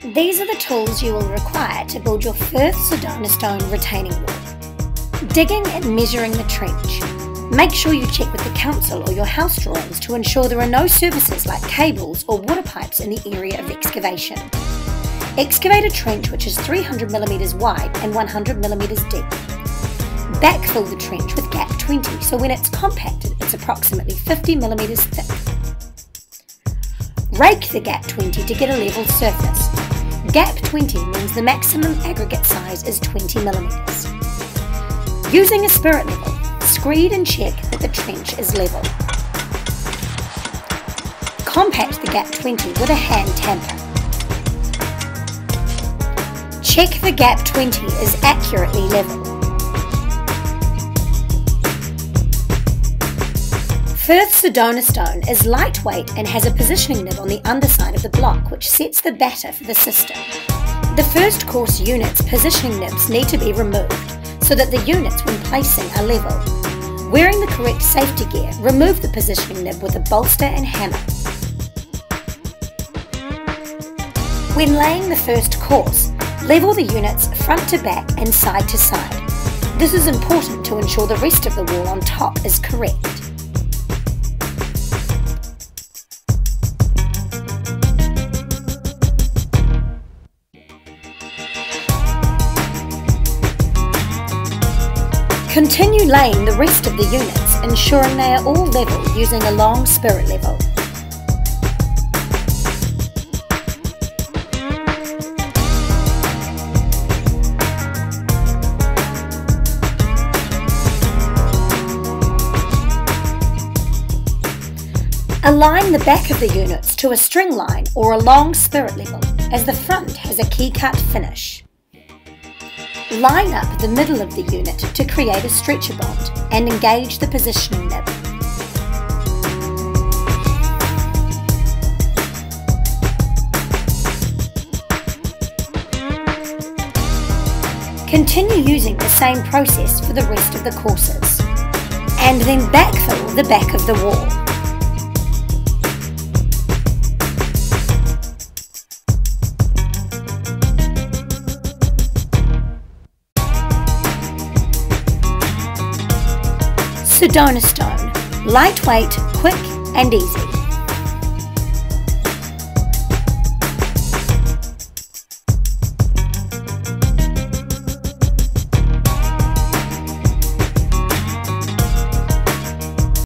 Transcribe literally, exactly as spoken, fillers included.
These are the tools you will require to build your Firth Sedona Stone retaining wall. Digging and measuring the trench. Make sure you check with the council or your house drawings to ensure there are no surfaces like cables or water pipes in the area of excavation. Excavate a trench which is three hundred millimetres wide and one hundred millimetres deep. Backfill the trench with gap twenty, so when it's compacted it's approximately fifty millimetres thick. Rake the gap twenty to get a level surface. Gap twenty means the maximum aggregate size is twenty millimetres. Using a spirit level, screed and check that the trench is level. Compact the gap twenty with a hand tamper. Check the gap twenty is accurately level. Firth Sedona Stone is lightweight and has a positioning nib on the underside of the block which sets the batter for the system. The first course unit's positioning nibs need to be removed so that the units when placing are level. Wearing the correct safety gear, remove the positioning nib with a bolster and hammer. When laying the first course, level the units front to back and side to side. This is important to ensure the rest of the wall on top is correct. Continue laying the rest of the units, ensuring they are all level using a long spirit level. Align the back of the units to a string line or a long spirit level, as the front has a key cut finish. Line up the middle of the unit to create a stretcher bond and engage the positioning nib. Continue using the same process for the rest of the courses, and then backfill the back of the wall. Sedona Stone, lightweight, quick and easy.